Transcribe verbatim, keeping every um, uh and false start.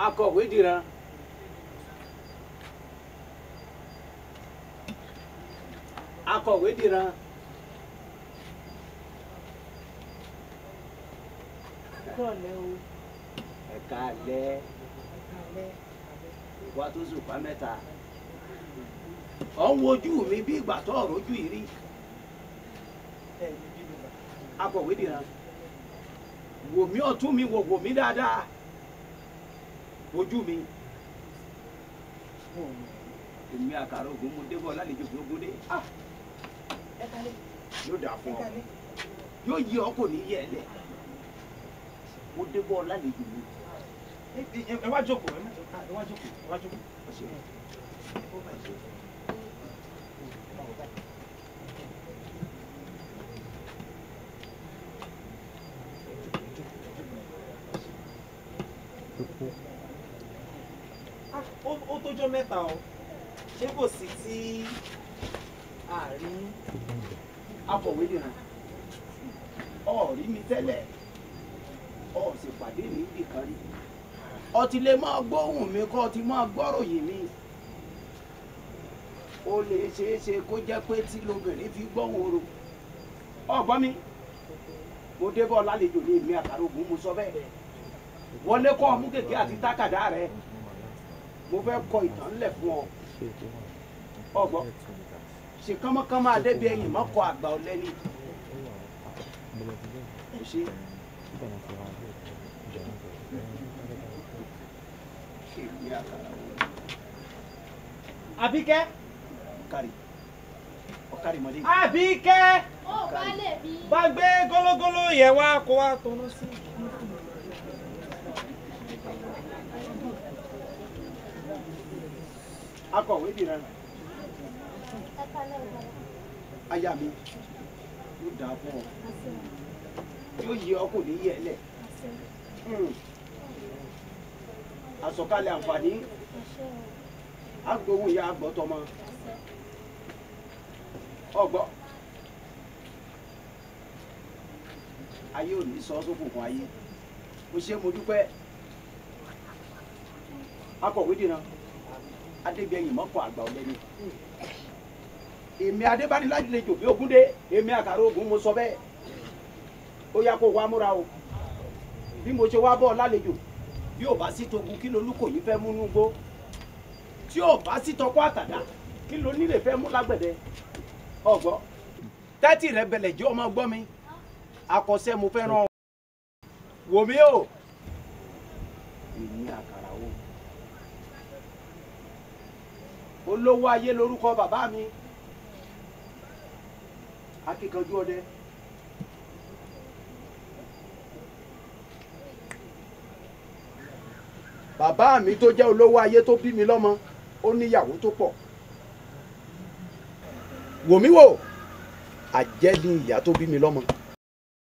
akọ̀wé dìran. akọ̀wé dìran. kúrọ̀lẹ́ o. ẹ̀ka alẹ́ wá tó sùpá mẹ́ta ọ̀ ń wojú mi bí ìgbà tó ọ̀rọ̀ ojú yìí rí. akọ̀wé dìran wò mí ọ̀tún mi wò wò mí dáadáa wojú mi. èmi àkàrà ògùn mo débọ̀ lálejò tó gúndé yóò dà fún ọ yóò yí ọ kò ní yẹ ẹ lẹ mo débọ̀ lálejò mi. ẹ wá jókòó ẹ wá jókòó ẹ wá jókòó. ó tójọ́ mẹ́ta o ṣé kò sí tí àárín akọ̀wé dìran ọ̀rí mi tẹ́lẹ̀ ọ̀ sì pàdé mi nìkan rí ọtí lè máa gbóhùn mi kọ́ ọtí máa gbọ́ròyìn mi ó lè ṣeé ṣe kó jẹ́ pé tí lobìnrin fi gbọ́hùn oro ọ̀gbọ́n mi mo débọ̀ lálejò ní èmi àkàrà ògùn mo sọ bẹ́ẹ̀ wọlé kọ́ ọmú kèké àti tákàdá rẹ mo fẹ́ kọ ìtàn ńlẹ̀ fún ọ ọgbọ́n ṣe kánmọ́kánmọ́ adébí ẹ̀yìn mọ́kọ àgbà ọ̀lẹ́ni ṣe Àbíkẹ́. ọ̀kàrí ọ̀kàrí mọ́lé. Àbíkẹ́. ó bá lè bí. bá gbé gólógóló yẹn wá kó wá tọ́nà sí. akọ̀wé dìran aya mi yóò dáa fún ọ yóò yí ọ kò ní yẹ lẹ àsọ̀kalẹ̀ àǹfààní agbóhùn ìyá àgbọ̀tọ̀mọ ọgbọ́ ayé ò ní sọ sókùnkùn ayé mo ṣe mo dúpẹ́ akọ̀wé dìran adébíyẹyìn mọ́kọ àgbà ọ̀lẹ́ni èmi adébánilálejò bí Ògúndé èmi àkàrà ògùn mo sọ bẹ́ẹ̀ ó yá kó wá múra o bí mo ṣe wá bọ̀ lálejò bí ò bá sí togun kí lolúkòyí fẹ́ múnú gbó tí ò bá sí tọkọ àtàdá kí ló nílé fẹ́ mú lágbẹ̀dẹ ọgbọ́ tẹ́tì rẹ bẹ̀lẹ̀ jẹ́ ọmọ gbọ́ mi akọ̀ṣẹ́ mo fẹ́ràn wò mí o èmi àkàrà o olówó ayé lórúkọ bàbá mi akíkanjú ọdẹ bàbá mi tó jẹ́ olówó ayé tó bí mi lọ́mọ ó níyàwó tó pọ̀ wò mí wò àjẹ́ ni ìyá tó bí mi lọ́mọ.